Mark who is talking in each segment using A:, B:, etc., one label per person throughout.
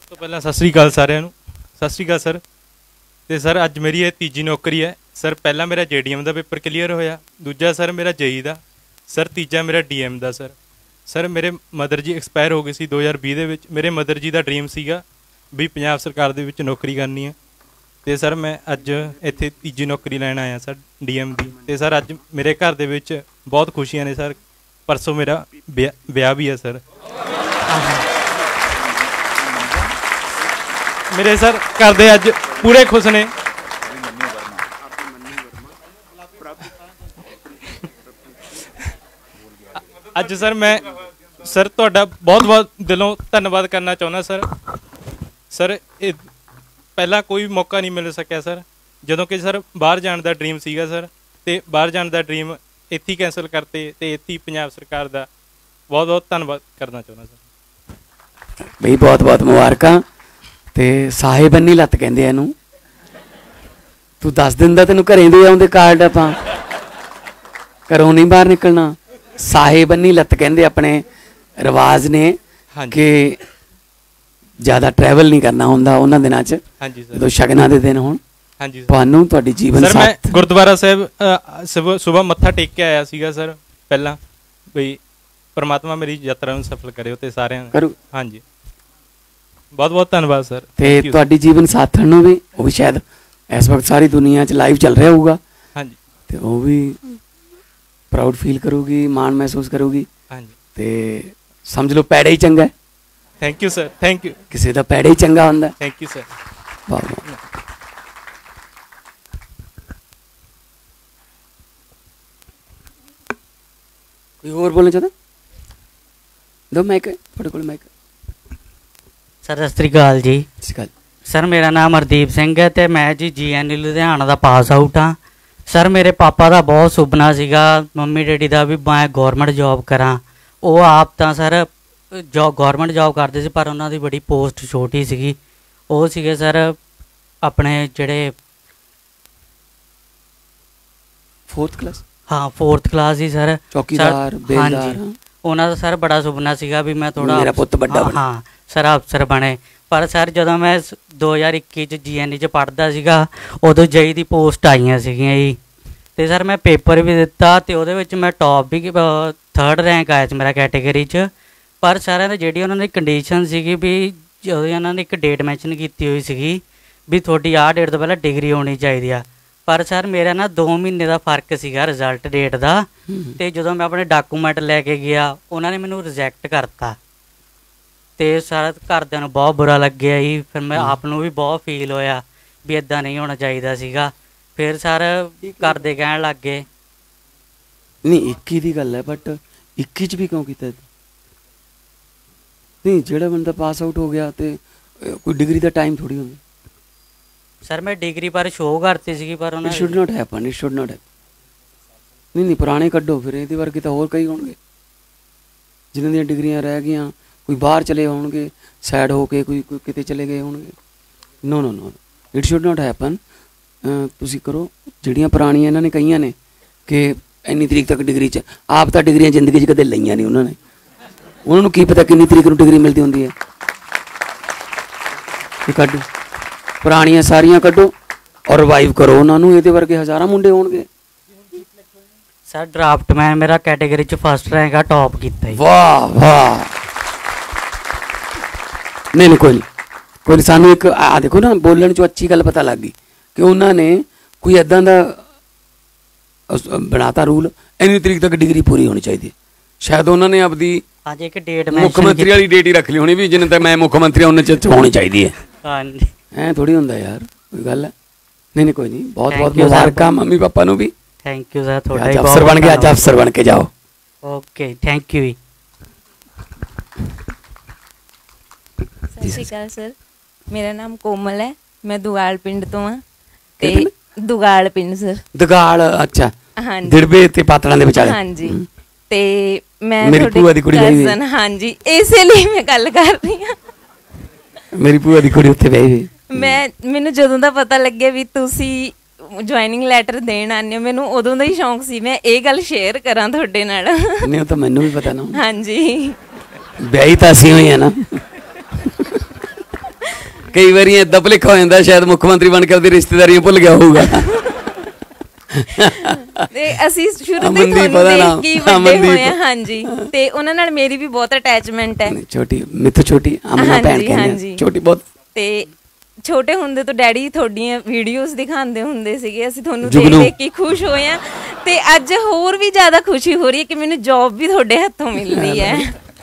A: तो पहला सत श्री अकाल सारिਆਂ ਨੂੰ। सत श्री अकाल सर। तो सर अज मेरी ये तीजी नौकरी है सर। पहला मेरा JDM का पेपर क्लीयर होया, दूजा सर मेरा JEE का, सर तीजा मेरा DM का। सर मेरे मदर जी एक्सपायर हो गई सी 2020 ਦੇ ਵਿੱਚ। मेरे मदर जी का ड्रीम ਸੀਗਾ भी पंजाब सरकार ਦੇ ਵਿੱਚ नौकरी करनी है। तो सर मैं अज इत्थे तीजी नौकरी लैन आया सर DM की। तो सर अज मेरे घर दे विच बहुत खुशियां ने सर। परसों मेरा ब्याह भी है सर। मेरे सर घर दे अज पूरे खुश ने। अज सर मैं सर तुहाडा बहुत बहुत दिलों धन्यवाद करना चाहुंदा सर। सर पहला कोई मौका नहीं मिल सकिया सर, जदों कि सर बाहर जाने का ड्रीम सीगा सर। तो बाहर जाने का ड्रीम इत्थे कैंसल करते तो इत्थे पंजाब सरकार का बहुत बहुत धन्यवाद करना चाहुंदा सर।
B: बई बहुत बहुत मुबारकां। ते साहे बन्नी लत्त कहंदे इहनूं। तू 10 दिन दा तैनूं घरें दे आउंदे कार्ड आपां, घरों नहीं बाहर निकलना। साहे बन्नी लत्त कहंदे अपने रिवाज ने कि ज़्यादा ट्रैवल नहीं करना हुंदा उन्हां दिनां च।
A: हाँ जी सर।
B: जो शगनां दे दिन होण। हाँ जी तुहानूं तुहाडी जीवन
A: सर मैं गुरुद्वारा साहिब सुबह मत्था टेक के आया सीगा सर पहला बई परमात्मा मेरी यात्रा नूं सफल करे ते सारिआं करू। हाँ जी बहुत बहुत धन्यवाद सर।
B: ते तुहाडी जीवन साथण नूं भी वो भी शायद इस वक्त सारी दुनिया च लाइव चल रहा होगा।
A: हाँ जी
B: ते वो भी प्राउड फील करूगी, मान महसूस करूगी।
A: हाँ जी
B: ते समझ लो पैड़ा ही चंगा है।
A: Thank you sir. Thank you.
B: किसी का पैड़ा ही चंगा हुंदा है।
A: Thank you sir.
B: वाह कोई और बोलना चाहता? दो माइक है थोड़े कोल माइक।
C: सर सत श्री अकाल जी। सर मेरा नाम हरदीप सिंह है तो मैं जी GNU लुधियाना का पास आउट हाँ। सर मेरे पापा का बहुत सुपना सीगा, मम्मी डैडी का भी मैं गौरमेंट जॉब करा। वो आप तो सर गौरमेंट जॉब करते सी पर उन्होंने बड़ी पोस्ट छोटी सी। वो सीगे सर अपने जड़े
B: 4th क्लास।
C: हाँ 4th क्लास ही सर।
B: चौकीदार
C: हाँ जी उन्होंने सर बड़ा सुपना सीगा भी मैं थोड़ा
B: मेरा पुत्त बड़ा
C: बने। हाँ सर अफसर बने। पर सर जो मैं 2021 GNU पढ़ता सीगा उदों JEE की पोस्ट आईयां सीगियां जी। तो सर मैं पेपर भी दिता तो वो मैं टॉप भी 3rd रैंक आया मेरा कैटेगरी च। पर सर जी उन्होंने कंडीशन सी भी जो उन्होंने एक डेट मैंशन की हुई सी भी थोड़ी आ डेट तो पहले डिग्री होनी चाहिए। पर सर मेरा ना 2 महीने का फर्क सीगा रिजल्ट डेट का। तो जो मैं अपने डाकूमेंट लैके गया उन्होंने मैनू रिजैक्ट करता। तो सर घरदिਆਂ ਨੂੰ बहुत बुरा लग्या जी। फिर मैं आप भी बहुत फील होया भी इदा नहीं होना चाहिए सीगा। फिर सर घर दे कहण लग गए
B: नहीं 21 की गल है बट 21 भी क्यों किया नहीं जेड़ा बंदा पास आउट हो गया तो कोई डिग्री का टाइम थोड़ी होंगे।
C: सर मैं डिग्री पर शो करती सी पर
B: it should not happen. It should not happen. नहीं पुराने कड्डो फिर ये वर्गे तो होर कई होंगे जिन्हों दी डिग्रियां रह गई, कोई बाहर चले होंगे सैड होके, कोई कोई किते चले गए होंगे। No no no it should not happen. तुसी करो जिहड़ियां पुरानियां इन्हां ने कईयां ने कि इन्नी तरीक तक डिग्री च आप तो डिग्रियां जिंदगी च कदे लईयां नहीं उन्होंने। उन्होंने की पता किन्नी तरीक नूं डिग्री मिलती होंदी है। कड्डो पुरानियां सारियां कड्डो और रिवाइव करो उन्होंने। ये वर्गे हज़ारां मुंडे होणगे।
C: सर ड्राफ्टमैन मेरा कैटेगरी च 1st रैंक आ टॉप किया।
B: वाह वाह। नहीं कोई नहीं सानू एक आ देखो ना बोलने चो अच्छी गल पता लग गई कि उन्होंने कोई इदा का बनाता रूल इन्नी तरीक तक डिग्री पूरी होनी चाहिए। शायद उन्होंने अपनी मुख्यमंत्री वाली डेट ही रख ली होनी भी जिन्हें तक मैं मुख्यमंत्री उन्हें होनी चाहिए। ऐ थोड़ी होंदा यार कोई गल है। नहीं कोई नहीं बहुत बहुत मुबारकां मम्मी पापा नूं भी।
C: Thank you sir.
B: थोड़ा अफसर बन गया, अज अफसर बन के जाओ।
C: Okay thank you.
D: सत श्री अकाल सर। मेरा नाम कोमल है, मैं दुगाल पिंड तो हाँ। दुगाल पिंड सर। दुगाल अच्छा। हाँ जी दिड़बे ते पातड़ां दे विचाले। हाँ जी ते मैं मेरी भूआ दी कुड़ी कज़न। हाँ जी इसलिए मैं गल कर रही हाँ।
B: मेरी भूआ दी कुड़ी उत्थे बही हुई।
D: मैनू जदों दा पता लग्या भी तुसी ज्वाइनिंग लैटर देण आने हो मैनू उदों दा ही शौक सी मैं ये गल शेयर करां तुहाडे नाल।
B: नहीं तो मैनू भी पता ना।
D: हाँ जी
B: ब्याही तां असीं होई है ना। कई बार इदां भुलेखा हो जाता शायद मुख्यमंत्री बन के अपनी रिश्तेदारियां भुल गया होगा।
D: ਤੇ ਅਸੀਂ ਸ਼ੁਰੂ ਤੋਂ ਹੀ ਤੁਹਾਨੂੰ ਦੇਖ ਕੇ ਵੱਡੇ ਹੋਏ ਆ। ਹਾਂਜੀ ਤੇ ਉਹਨਾਂ ਨਾਲ ਮੇਰੀ ਵੀ ਬਹੁਤ ਅਟੈਚਮੈਂਟ ਹੈ।
B: ਛੋਟੀ ਮਿੱਥ ਛੋਟੀ ਅਮਨਾ ਭੈਣ ਕਹਿੰਦੇ ਛੋਟੀ ਬਹੁਤ। ਤੇ
D: ਛੋਟੇ ਹੁੰਦੇ ਤੋਂ ਡੈਡੀ ਤੁਹਾਡੀਆਂ ਵੀਡੀਓਜ਼ ਦਿਖਾਉਂਦੇ ਹੁੰਦੇ ਸੀਗੇ, ਅਸੀਂ ਤੁਹਾਨੂੰ ਦੇਖ ਦੇਖ ਕੇ ਖੁਸ਼ ਹੋਏ ਆ ਤੇ ਅੱਜ ਹੋਰ ਵੀ ਜ਼ਿਆਦਾ ਖੁਸ਼ੀ ਹੋ ਰਹੀ ਹੈ ਕਿ ਮੈਨੂੰ ਜੌਬ ਵੀ ਤੁਹਾਡੇ ਹੱਥੋਂ ਮਿਲ ਰਹੀ ਹੈ।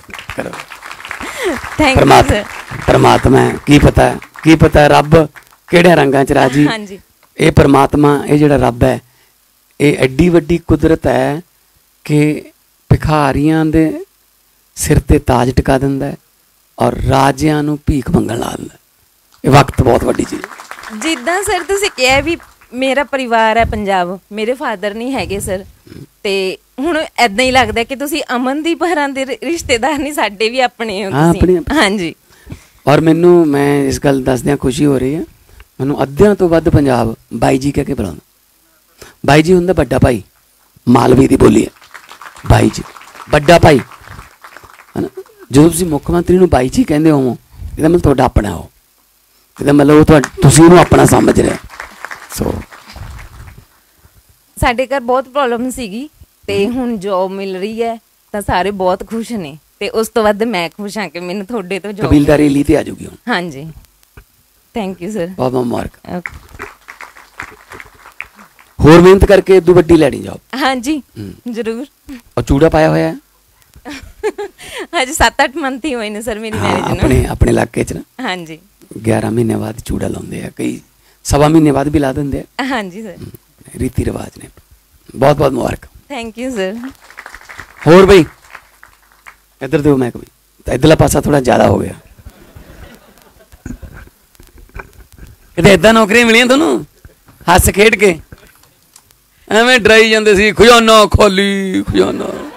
D: Thank you sir.
B: ਪਰਮਾਤਮਾ ਕੀ ਪਤਾ ਰੱਬ ਕਿਹੜੇ ਰੰਗਾਂ ਚ ਰਾਜੀ।
D: ਹਾਂਜੀ
B: ਇਹ ਪਰਮਾਤਮਾ ਇਹ ਜਿਹੜਾ ਰੱਬ ਹੈ ਇਹ ਐਡੀ ਵੱਡੀ ਕੁਦਰਤ ਹੈ ਕਿ ਭਿਖਾਰੀਆਂ ਦੇ ਸਿਰ ਤੇ ਤਾਜ ਟਿਕਾ ਦਿੰਦਾ ਹੈ ਔਰ ਰਾਜਿਆਂ ਨੂੰ ਭੀਖ ਮੰਗਣ ਲਾ ਦਿੰਦਾ। ਇਹ ਵਕਤ ਬਹੁਤ ਵੱਡੀ ਚੀਜ਼।
D: ਜਿੱਦਾਂ ਸਰ ਤੁਸੀਂ ਕਿਹਾ ਵੀ ਮੇਰਾ ਪਰਿਵਾਰ ਹੈ ਪੰਜਾਬ, ਮੇਰੇ ਫਾਦਰ ਨਹੀਂ ਹੈਗੇ ਸਰ, ਤੇ ਹੁਣ ਏਦਾਂ ਹੀ ਲੱਗਦਾ ਕਿ ਤੁਸੀਂ ਅਮਨਦੀਪ ਹਰਾਂ ਦੇ ਰਿਸ਼ਤੇਦਾਰ ਨਹੀਂ, ਸਾਡੇ ਵੀ ਆਪਣੇ ਹੋ ਤੁਸੀਂ। ਹਾਂਜੀ
B: ਔਰ ਮੈਨੂੰ ਮੈਂ ਇਸ ਗੱਲ ਦੱਸਦਿਆਂ ਖੁਸ਼ੀ ਹੋ ਰਹੀ ਹੈ, ਮੈਨੂੰ ਅੱਧਿਆਂ ਤੋਂ ਵੱਧ ਪੰਜਾਬ ਬਾਈ ਜੀ ਕਹਿ ਕੇ ਬੁਲਾਉਂਦਾ। ਬਾਈ ਜੀ ਹੁੰਦਾ ਵੱਡਾ ਭਾਈ, ਮਾਲਵੇ ਦੀ ਬੋਲੀ ਹੈ ਬਾਈ ਜੀ, ਵੱਡਾ ਭਾਈ ਹੈ ਨਾ। ਜਦੋਂ ਤੁਸੀਂ ਮੁੱਖ ਮੰਤਰੀ ਨੂੰ ਬਾਈ ਜੀ ਕਹਿੰਦੇ ਹੋ ਇਹਦਾ ਮਤਲਬ ਤੁਹਾਡਾ ਆਪਣਾ ਹੋ, ਇਹਦਾ ਮਤਲਬ ਉਹ ਤੁਸੀਂ ਉਹਨੂੰ ਆਪਣਾ ਸਮਝ ਰਹੇ। ਸੋ
D: ਸਾਡੇ ਘਰ ਬਹੁਤ ਪ੍ਰੋਬਲਮ ਸੀਗੀ ਤੇ ਹੁਣ ਜੌਬ ਮਿਲ ਰਹੀ ਹੈ ਤਾਂ ਸਾਰੇ ਬਹੁਤ ਖੁਸ਼ ਨੇ ਤੇ ਉਸ ਤੋਂ ਵੱਧ ਮੈਂ ਖੁਸ਼ ਹਾਂ ਕਿ ਮੈਨੂੰ ਤੁਹਾਡੇ ਤੋਂ ਜੌਬ
B: ਕਬੀਲਦਾਰੀ ਲਈ ਤੇ ਆ ਜਾਊਗੀ ਹੁਣ।
D: ਹਾਂਜੀ ਥੈਂਕ ਯੂ ਸਰ।
B: ਬਹੁਤ ਬਹੁਤ ਮੁਬਾਰਕ। ਹੋਰ ਮਿਹਨਤ ਕਰਕੇ ਇਦੋਂ ਵੱਡੀ ਲੈਣੀ ਜੌਬ।
D: ਹਾਂਜੀ ਜ਼ਰੂਰ।
B: ਔਰ ਚੂੜਾ ਪਾਇਆ ਹੋਇਆ ਹੈ
D: ਹਜੇ 7-8 ਮੰਥ ਹੀ ਹੋਏ ਨੇ ਸਰ ਮੇਰੀ ਮੈਰਿਜ ਨੂੰ।
B: ਆਪਣੇ ਇਲਾਕੇ 'ਚ ਨਾ
D: ਹਾਂਜੀ
B: 11 ਮਹੀਨੇ ਬਾਅਦ ਚੂੜਾ ਲਾਉਂਦੇ ਆ, ਕਈ 1.25 ਮਹੀਨੇ ਬਾਅਦ ਵੀ ਲਾ ਦਿੰਦੇ ਆ।
D: ਹਾਂਜੀ ਸਰ
B: ਰੀਤੀ ਰਿਵਾਜ ਨੇ। ਬਹੁਤ ਬਹੁਤ ਮੁਬਾਰਕ।
D: Thank you sir.
B: ਹੋਰ ਬਈ ਇੱਧਰ ਦਿਓ ਮੈਂ ਕੋਈ ਤਾਂ ਇੱਧਰਲਾ ਪਾਸਾ ਥੋੜਾ ਜ਼ਿਆਦਾ ਹੋ ਗਿਆ। ਕਿਤੇ ਏਦਾਂ ਨੌਕਰੀਆਂ ਮਿਲੀਆਂ ਤੁਹਾਨੂੰ ਹੱਸ ਖੇਡ ਕੇ? ਐਵੇਂ ਡਰਾਈ ਜਾਂਦੇ ਸੀ ਖਜ਼ਾਨਾ ਖਾਲੀ ਖਜ਼ਾਨਾ।